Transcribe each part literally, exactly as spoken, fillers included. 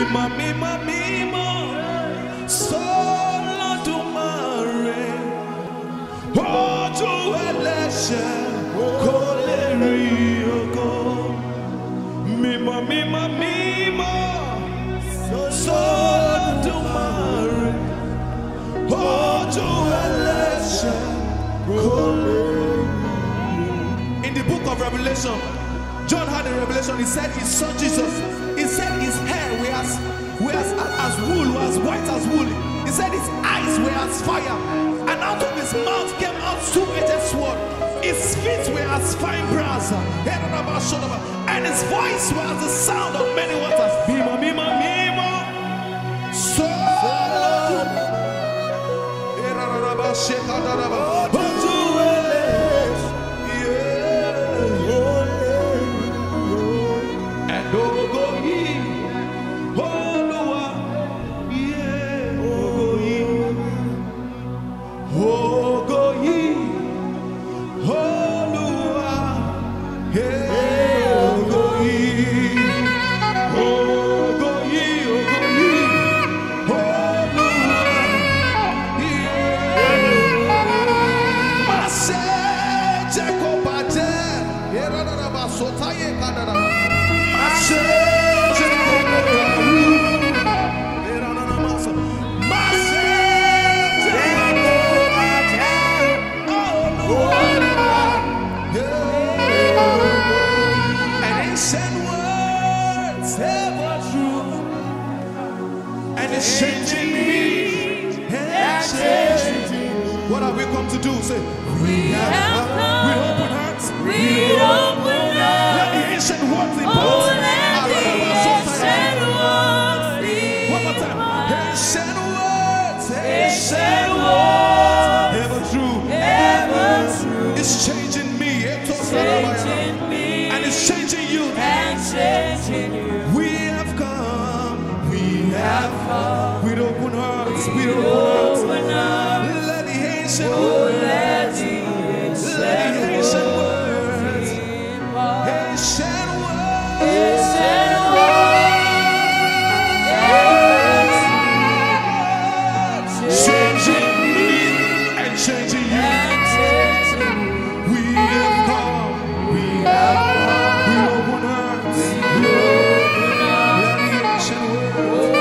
Mima, mima, mima, solo tu mare, oh tu eleshe, koleri ogo. Mima, mima, mima, solo tu mare, oh tu eleshe, koleri. In the book of Revelation, John had a revelation. He said he saw Jesus. He said his hair were as, were as, as wool, was white as wool. He said his eyes were as fire. And out of his mouth came out two-edged sword. His feet were as fine brass. And his voice was the sound of many waters. Mima, mima, mima. So changing me and changing. What have we come to do? Say, we have come with open hearts. We open hearts. Let the ancient words be born. Oh, let the ancient words be born. One more time. Ancient words, ancient words, ever true, ever true. It's changing me, it's changing me, and it's changing you, and changing you. We have come, we have come. With open hearts, with open hearts. Let the ancient words, let the ancient words, ancient words, ancient words, changing me and changing you. We have come, we have come. With open hearts, let the ancient words.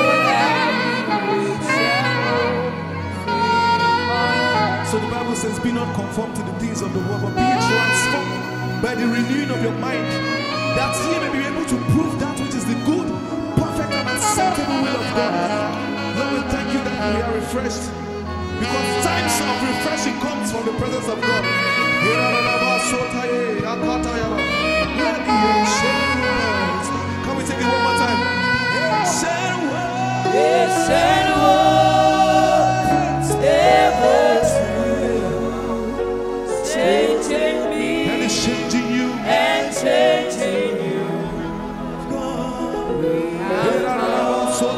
So the Bible says, be not conformed to the things of the world, but be transformed by the renewing of your mind, that ye may be able to prove that which is the good, perfect, and acceptable will of God. Lord, we thank you that we are refreshed, because times of refreshing comes from the presence of God. Can we take it one more time? Ancient words, ancient words, ever changing me, and it's changing you, and changing you. We have come, so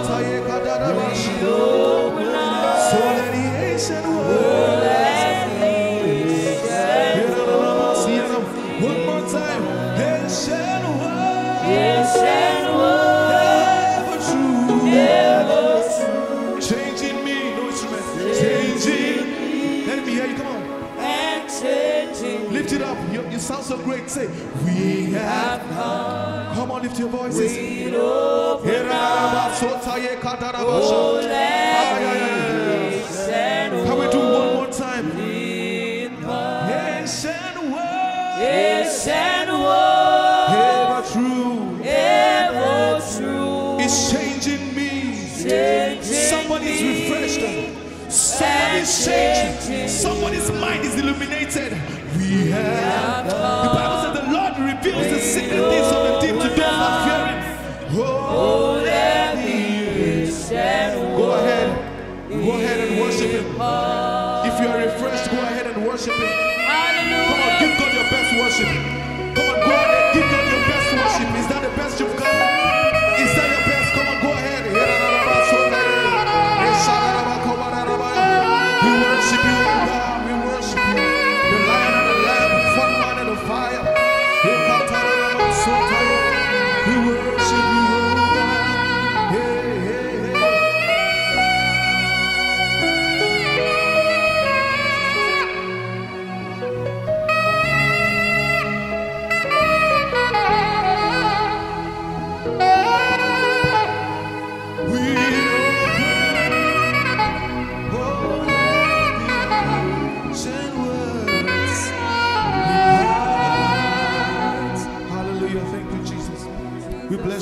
let the ancient words, one more time, ancient words, ancient words, ever true, ever true, changing me, no instrument, changing. Let me hear you, come on. Lift it up, you, you sound so great. Say, we have come. Come on, lift your voices. We open up. Oh, can we do one more time? Ancient words, ancient words, ever true, ever true. It's changing me. Changing Somebody's refreshed. Somebody's changed. Somebody's mind is illuminated. We have. The Bible says the Lord reveals the secret things of the deep to those that fear Him. Oh, let me go ahead. Go ahead and worship Him. If you are refreshed, go ahead and worship Him. Come on, give God your best worship. Come on, go ahead, give God your best worship. Is that the best you've got? Is that your best? Come on, go ahead. We worship you, oh God. We worship you. The Lion and the Lamb, fun man and the fire. We worship you, oh God. Hey,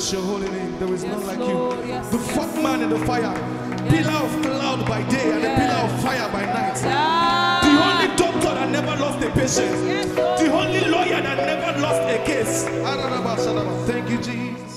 Bless your holy name. There is Yes, none like Lord. you. Yes, The yes. fourth man in the fire. Pillar of cloud by day and a Yes. pillar of fire by night. Yeah. The only doctor that never lost a patient. Yes, Lord. The only lawyer that never lost a case. Thank you, Jesus.